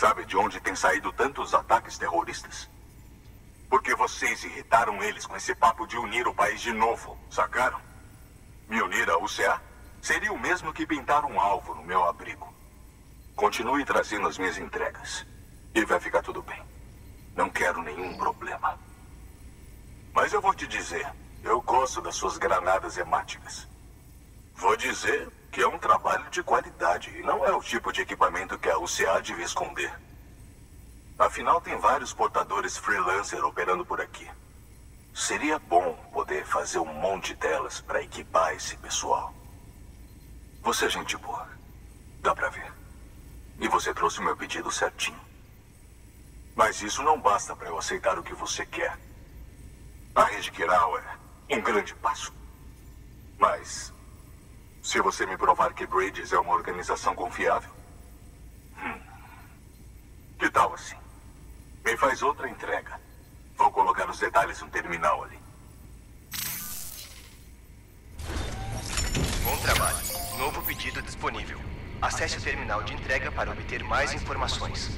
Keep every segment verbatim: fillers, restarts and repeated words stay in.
Sabe de onde tem saído tantos ataques terroristas? Porque vocês irritaram eles com esse papo de unir o país de novo, sacaram? Me unir à U C A seria o mesmo que pintar um alvo no meu abrigo. Continue trazendo as minhas entregas e vai ficar tudo bem. Não quero nenhum problema. Mas eu vou te dizer, eu gosto das suas granadas hemáticas. Vou dizer que é um trabalho de qualidade e não é o tipo de equipamento que a U C A devia esconder. Afinal, tem vários portadores freelancer operando por aqui. Seria bom poder fazer um monte delas para equipar esse pessoal. Você é gente boa. Dá pra ver. E você trouxe o meu pedido certinho. Mas isso não basta para eu aceitar o que você quer. A rede Kiral é um grande passo. Mas se você me provar que Bridges é uma organização confiável, hum, que tal assim? Me faz outra entrega. Vou colocar os detalhes no terminal ali. Bom trabalho. Novo pedido disponível. Acesse o terminal de entrega para obter mais informações.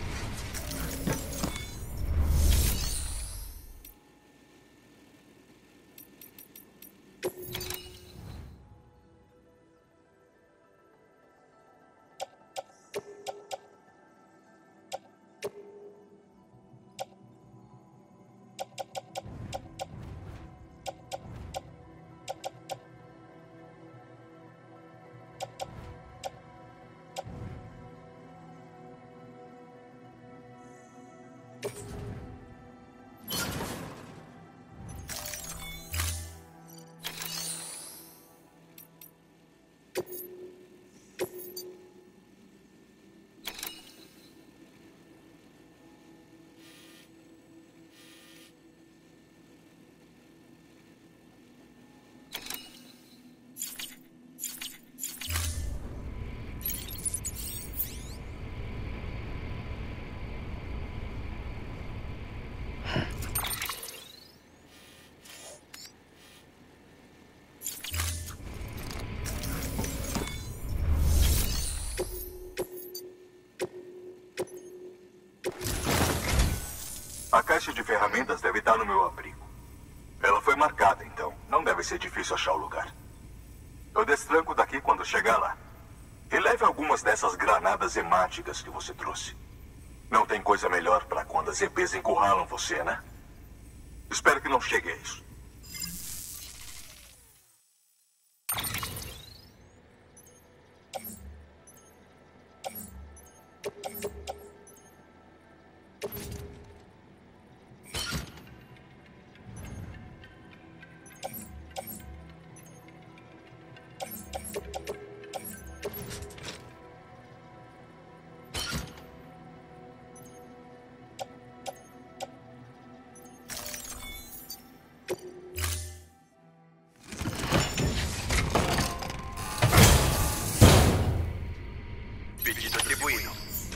A caixa de ferramentas deve estar no meu abrigo. Ela foi marcada, então não deve ser difícil achar o lugar. Eu destranco daqui quando chegar lá. E leve algumas dessas granadas hemáticas que você trouxe. Não tem coisa melhor para quando as E Pês encurralam você, né? Espero que não chegue a isso. Pedido atribuído.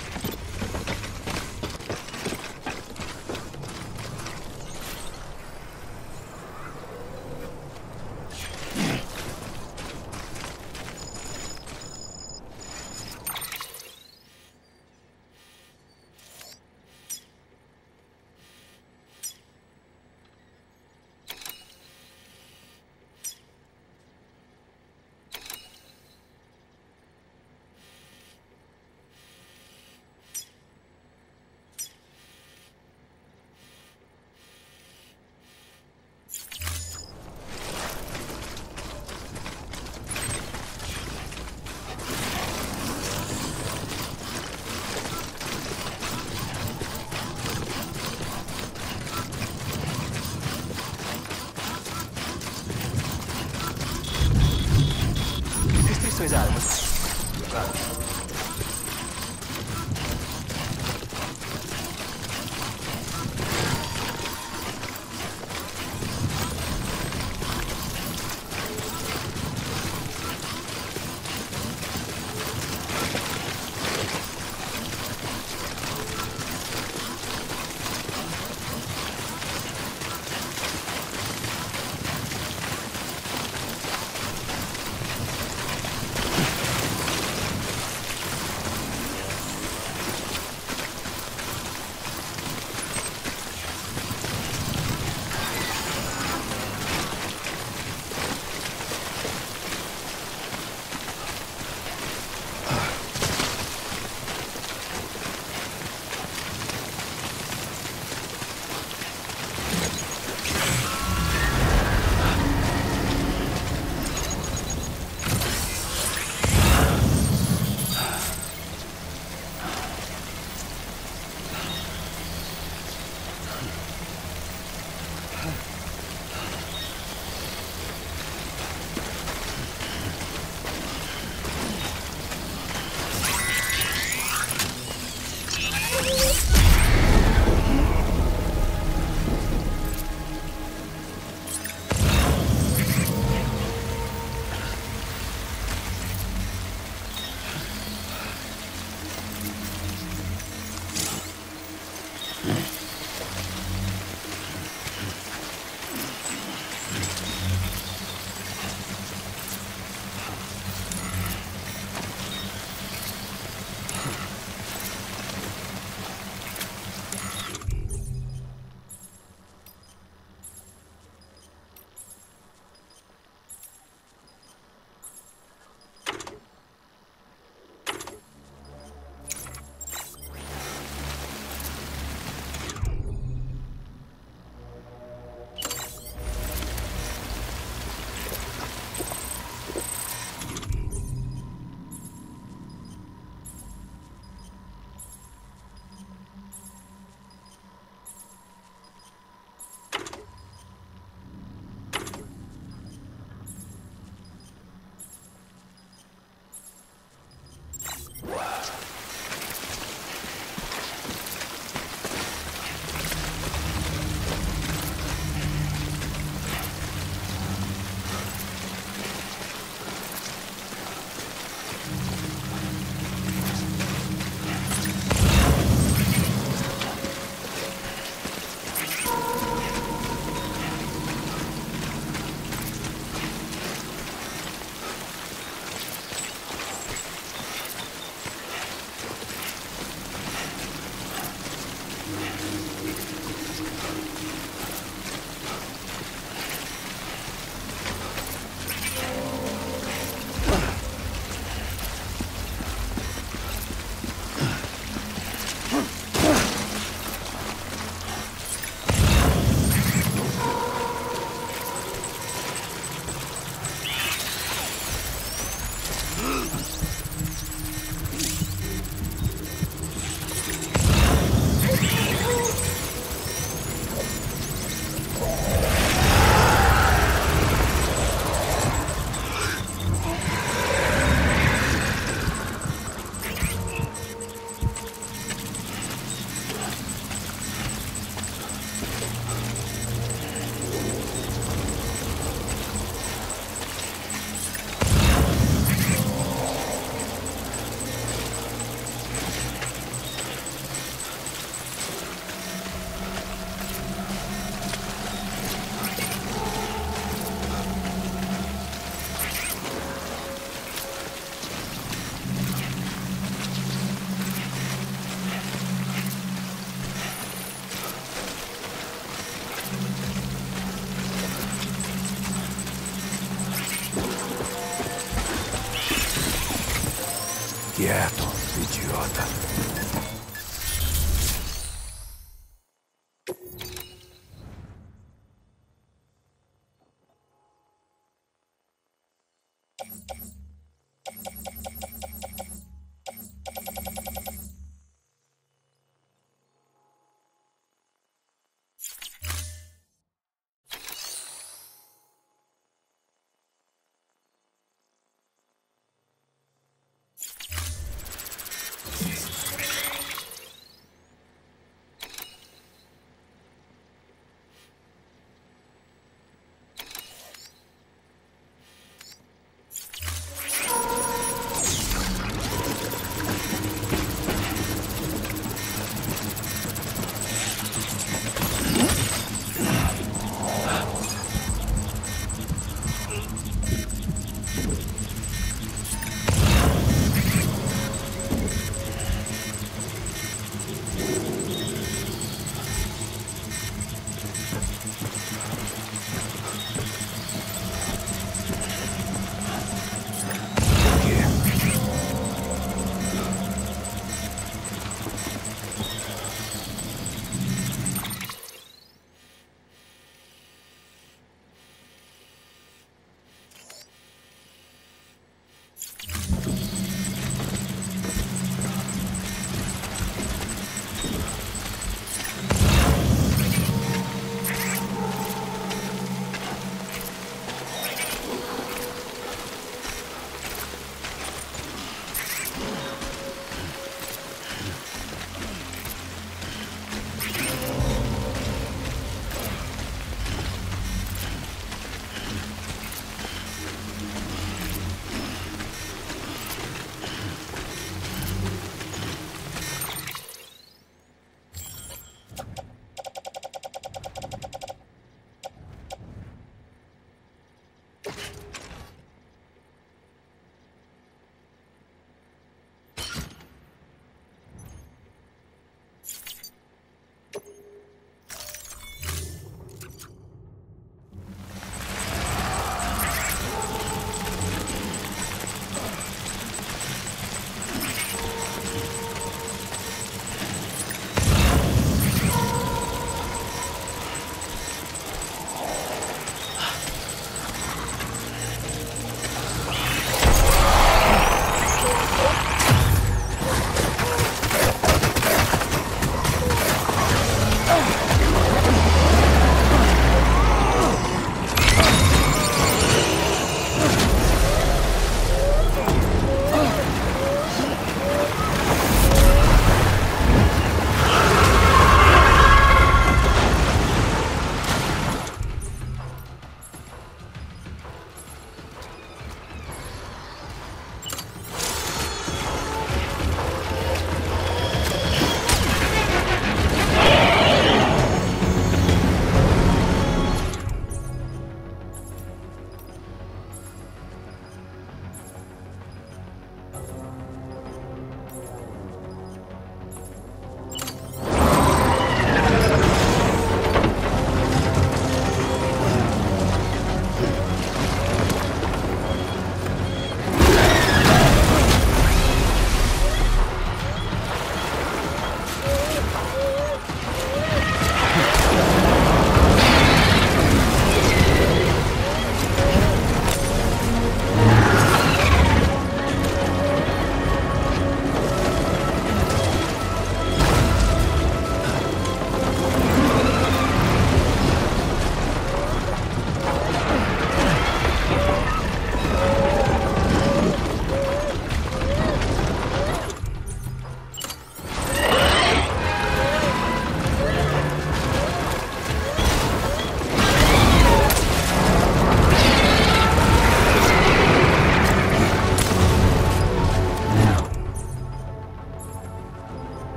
Restrições a armas. Claro.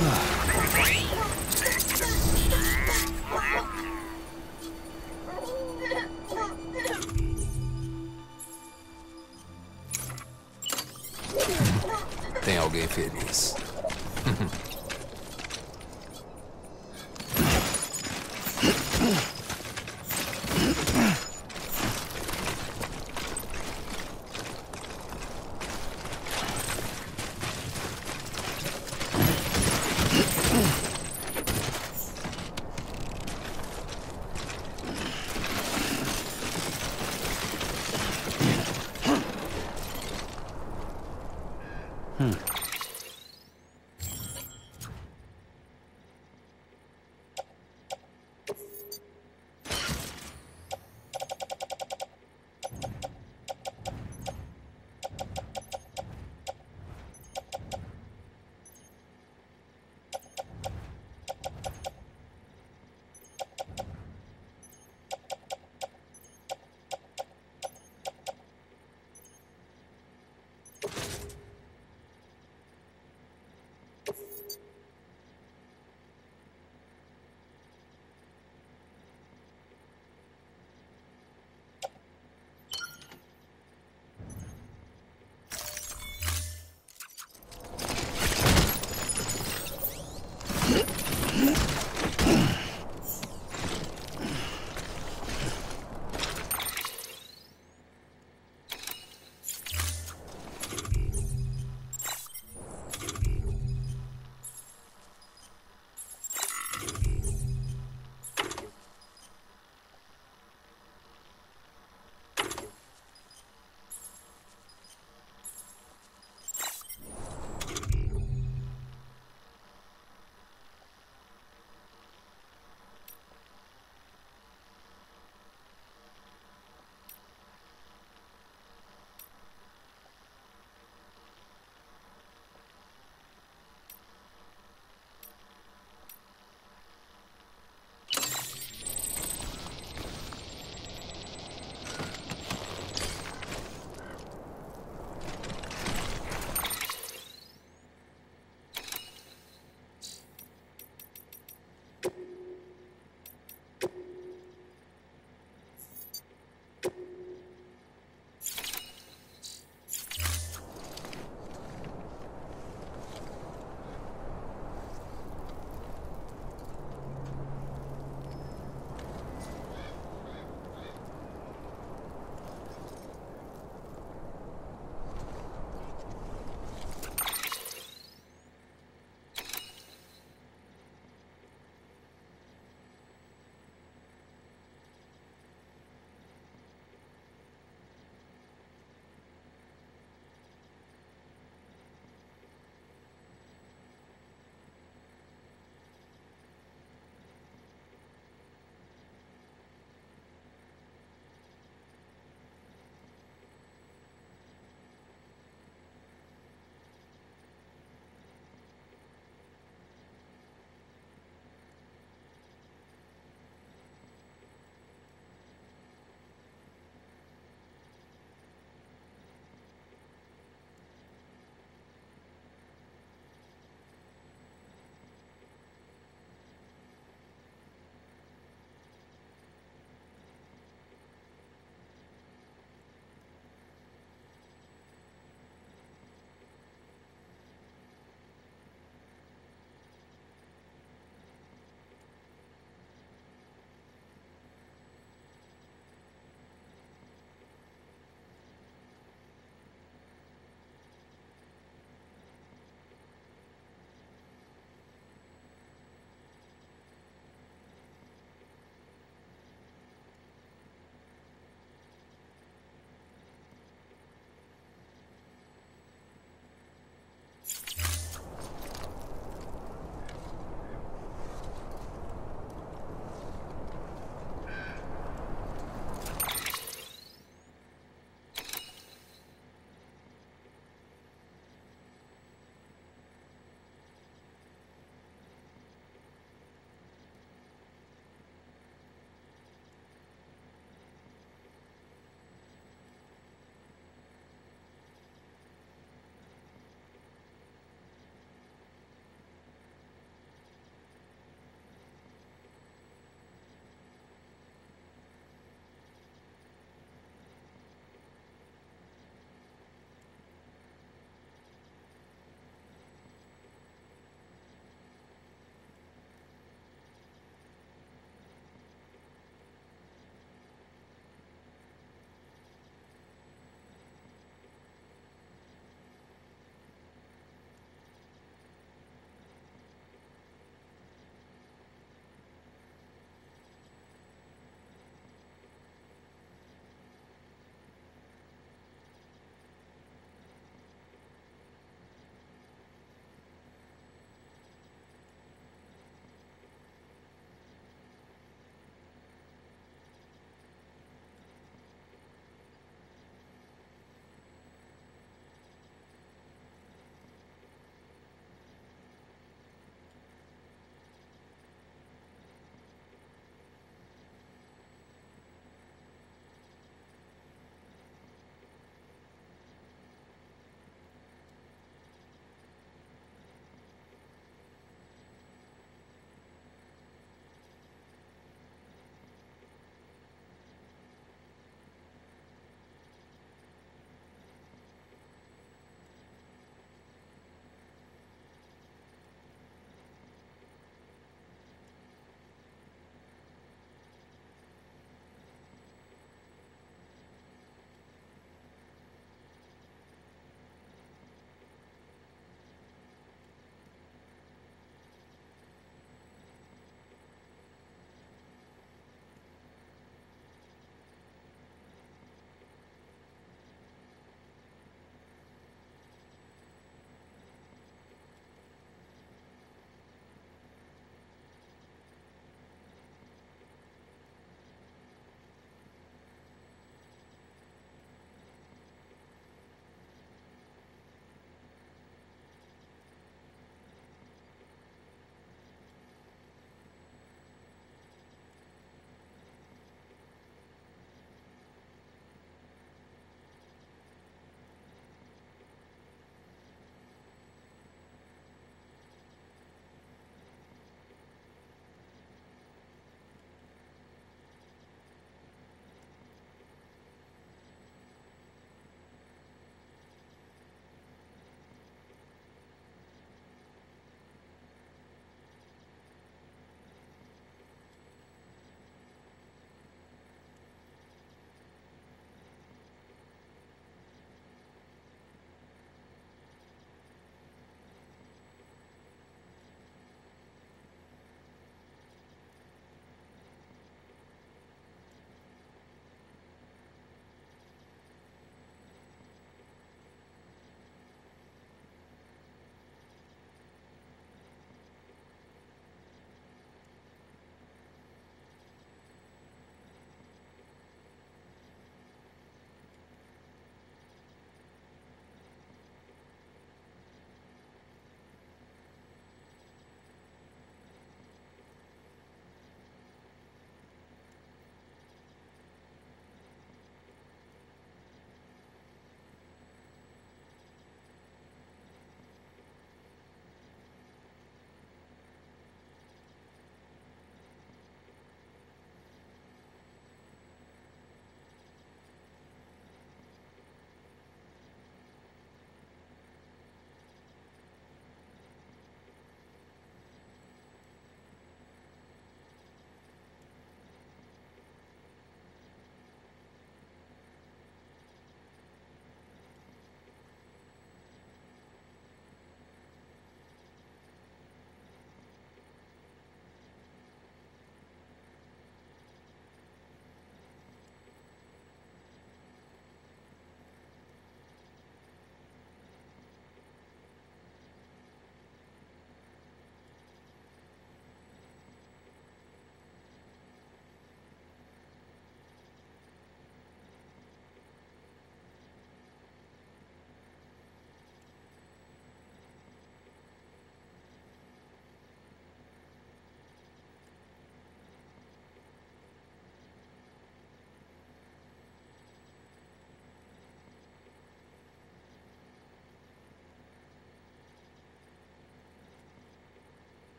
Tem alguém feliz.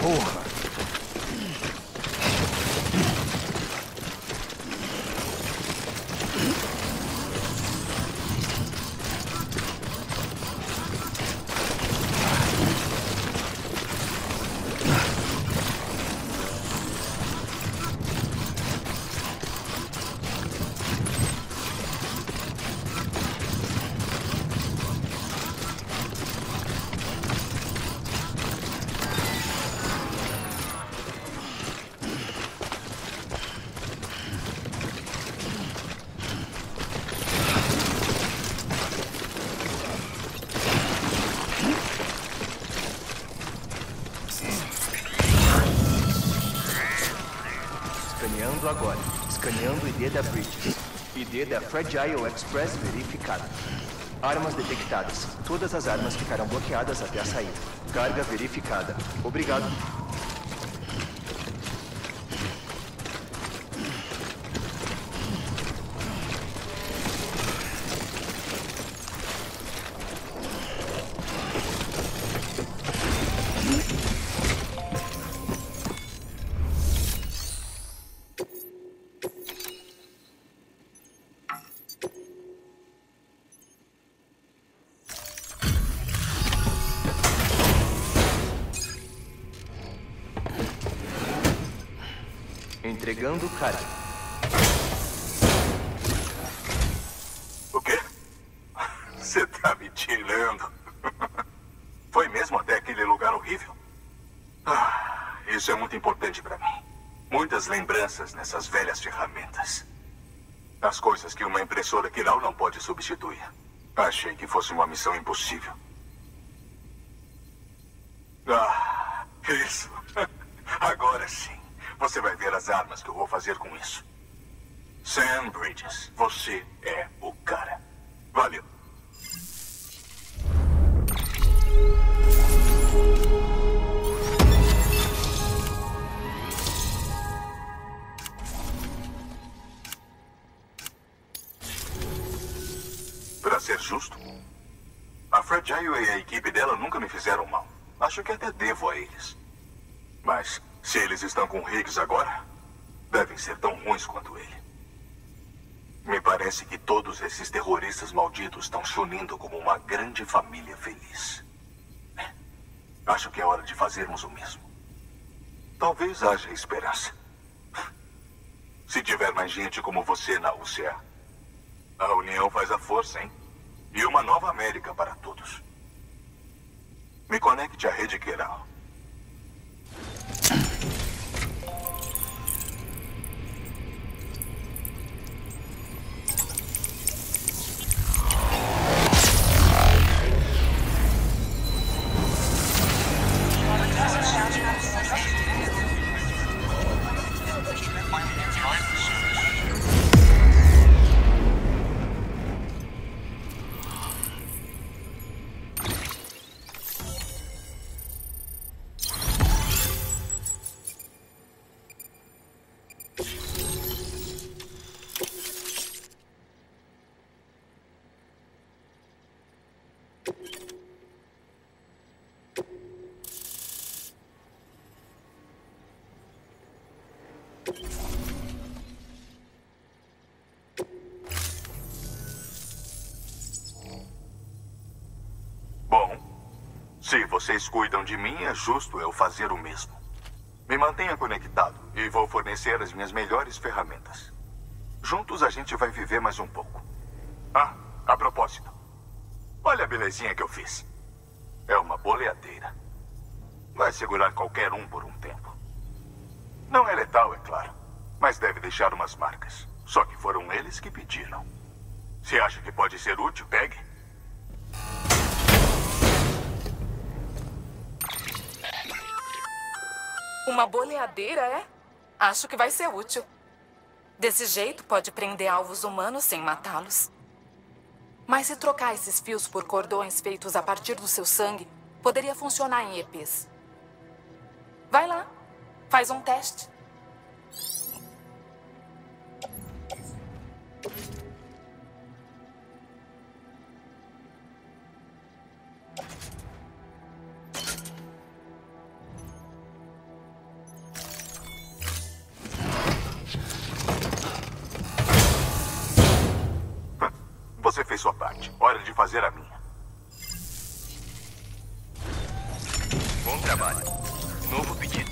Porra! Escaneando agora. Escaneando I D da Bridges. I D da Fragile Express verificada. Armas detectadas. Todas as armas ficarão bloqueadas até a saída. Carga verificada. Obrigado. Entregando carga. O quê? Você tá me tirando. Foi mesmo até aquele lugar horrível? Ah, isso é muito importante pra mim. Muitas lembranças nessas velhas ferramentas. As coisas que uma impressora Kiral não pode substituir. Achei que fosse uma missão impossível. Ah, isso. Agora sim. Você vai ver as armas que eu vou fazer com isso. Sam Bridges, você é o cara. Valeu. Pra ser justo, a Fragile e a equipe dela nunca me fizeram mal. Acho que até devo a eles. Mas se eles estão com Higgs agora, devem ser tão ruins quanto ele. Me parece que todos esses terroristas malditos estão se unindo como uma grande família feliz. Acho que é hora de fazermos o mesmo. Talvez haja esperança. Se tiver mais gente como você na U C A, a união faz a força, hein? E uma nova América para todos. Me conecte à rede Kiral. Bom, se vocês cuidam de mim, é justo eu fazer o mesmo. Me mantenha conectado e vou fornecer as minhas melhores ferramentas. Juntos a gente vai viver mais um pouco. Ah, a propósito, olha a belezinha que eu fiz. É uma boleadeira. Vai segurar qualquer um por um tempo. Não é letal, é claro, mas deve deixar umas marcas. Só que foram eles que pediram. Se acha que pode ser útil, pegue. Uma boleadeira, é? Acho que vai ser útil. Desse jeito, pode prender alvos humanos sem matá-los. Mas se trocar esses fios por cordões feitos a partir do seu sangue, poderia funcionar em E Ps. Vai lá, faz um teste. Você fez sua parte. Hora de fazer a minha. Bom trabalho. Novo pedido.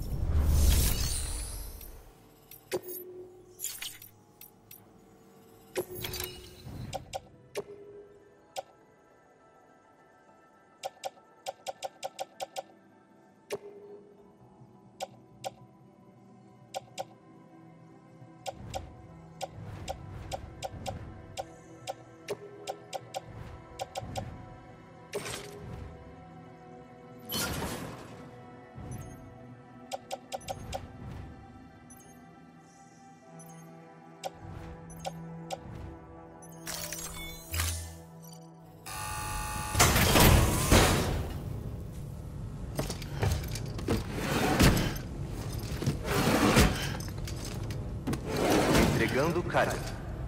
Entregando carga.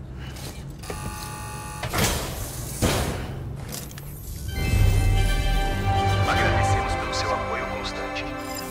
Agradecemos pelo seu apoio constante.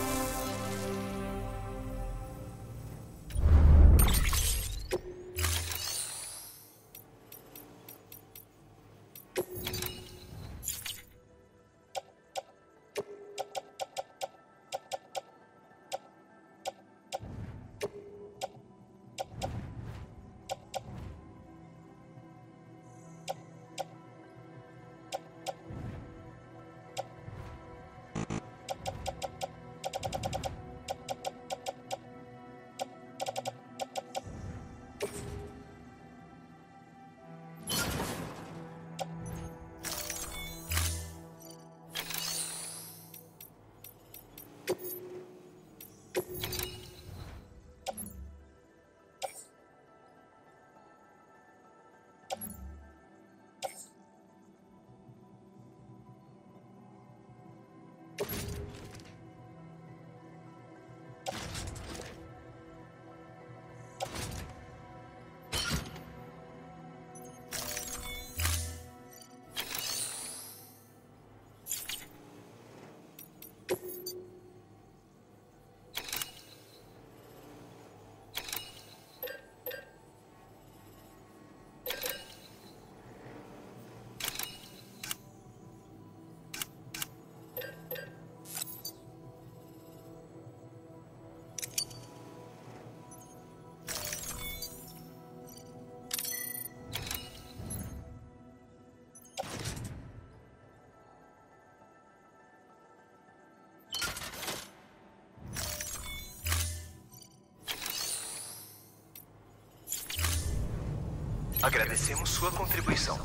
Agradecemos sua contribuição.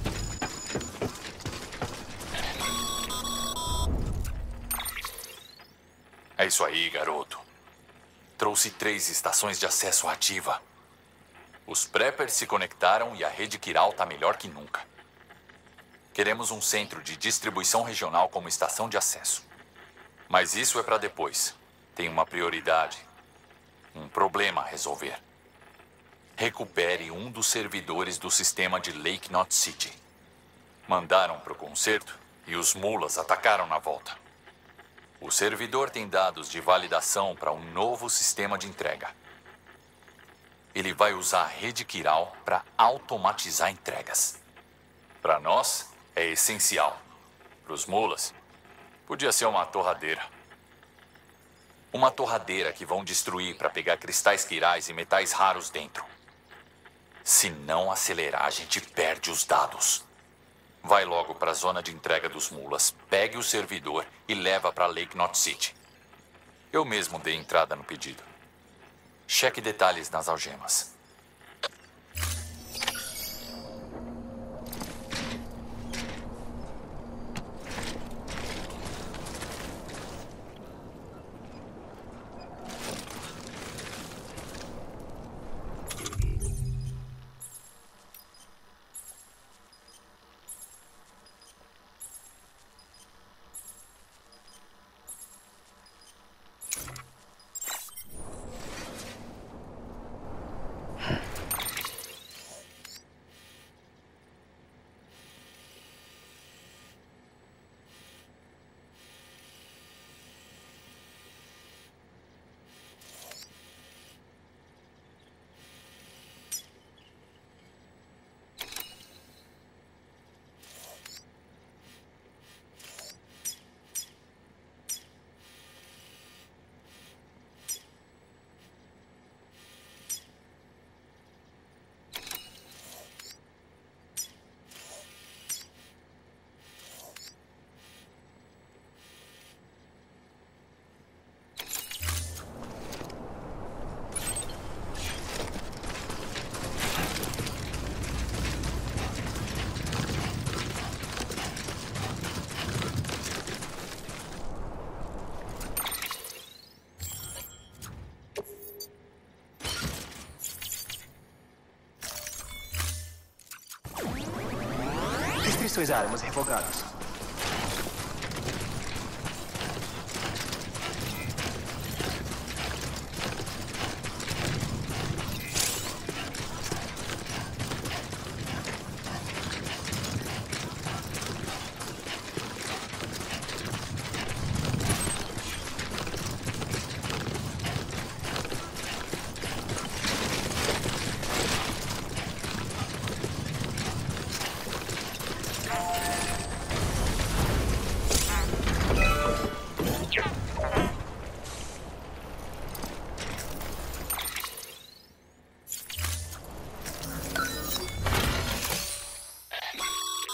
É isso aí, garoto. Trouxe três estações de acesso ativa. Os preppers se conectaram e a rede Kiral tá melhor que nunca. Queremos um centro de distribuição regional como estação de acesso. Mas isso é para depois. Tem uma prioridade. Um problema a resolver. Recupere um dos servidores do sistema de Lake Knot City. Mandaram para o concerto e os mulas atacaram na volta. O servidor tem dados de validação para um novo sistema de entrega. Ele vai usar a rede Kiral para automatizar entregas. Para nós, é essencial. Para os mulas, podia ser uma torradeira. Uma torradeira que vão destruir para pegar cristais quirais e metais raros dentro. Se não acelerar, a gente perde os dados. Vai logo para a zona de entrega dos mulas, pegue o servidor e leva para Lake Knot City. Eu mesmo dei entrada no pedido. Cheque detalhes nas algemas. Restrições a armas revogadas.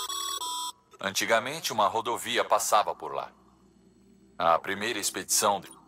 Antigamente, uma rodovia passava por lá. A primeira expedição